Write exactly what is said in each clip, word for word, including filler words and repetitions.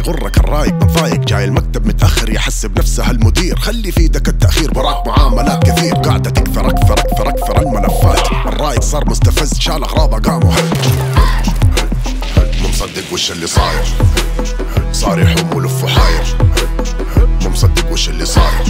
يغرك الرايق متضايق، جاي المكتب متأخر يحسب نفسه المدير، خلي في ايدك التأخير وراك معاملات كثير، قاعدة تكثر أكثر أكثر أكثر الملفات، الرايق صار مستفز شال أغراضه قاموا هج مو مصدق وش اللي صاير، صار يحوم ولف وحاير، مو مصدق وش اللي صاير.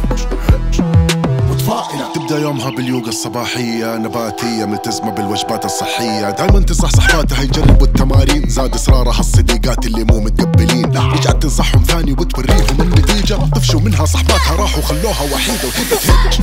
متفائلة تبدأ يومها باليوغا الصباحية، نباتية ملتزمة بالوجبات الصحية، دايما تنصح صحباتها يجربوا التمارين، زاد إصرارها الصديقات اللي مو متقبلين، رجعت تنصحهم ثاني وتوريهم النتيجة، طفشوا منها صحباتها راحوا خلوها وحيدة وتبت هج.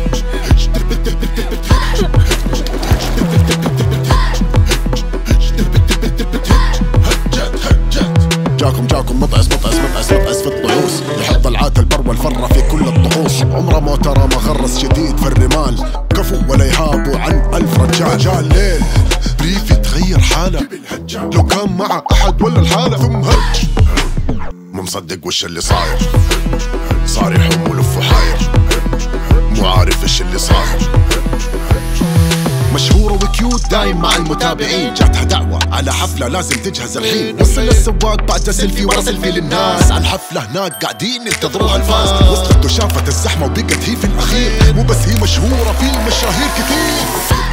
جاكم جاكم مطعس مطعس مطعس مطعس في الطعوس، يحط العات البر والفرة في كل الطقوس، عمره ما ترى ما غرس جديد في الرمال، كفو ولا يهابوا عن ألف رجال، جاء الليل بريف يتغير حاله، لو كان مع أحد ولا الحالة ثم هج مو مصدق وش اللي صاير، صار يحوم ولف وحاير، مو عارف ايش اللي صاير. مشهورة وكيوت دايم مع المتابعين، جاتها دعوة على حفلة لازم تجهز الحين، وصل السواق بعد سيلفي ورا سيلفي للناس، على الحفلة هناك قاعدين ينتظروها الفاز، وصلت وشافت الزحمة وبقت هي في الأخير، مو بس هي مشهورة في المشاهير كثير.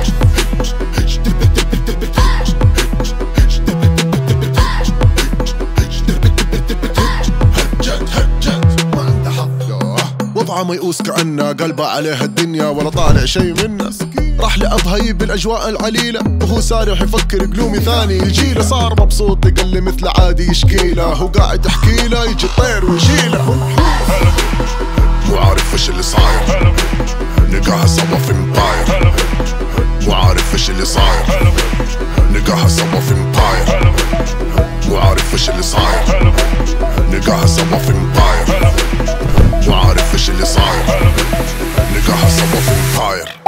وضعه ميؤوس كأنه قلبه عليها الدنيا ولا طالع شي منه، راح لأضهي بالأجواء العليلة وهو سارح يفكر قلومي ثاني يجيله، صار مبسوط يقل مثل عادي يشكيله، هو قاعد يحكي له يجي الطير ويشيله، مو عارف وش اللي صاير، نلقاها سوا في مباير، مو عارف وش اللي صاير، نلقاها سوا في مباير، مو عارف وش اللي صاير، نلقاها سوا في مباير، مو عارف ايش اللي صاير، نلقاها سوا في مباير.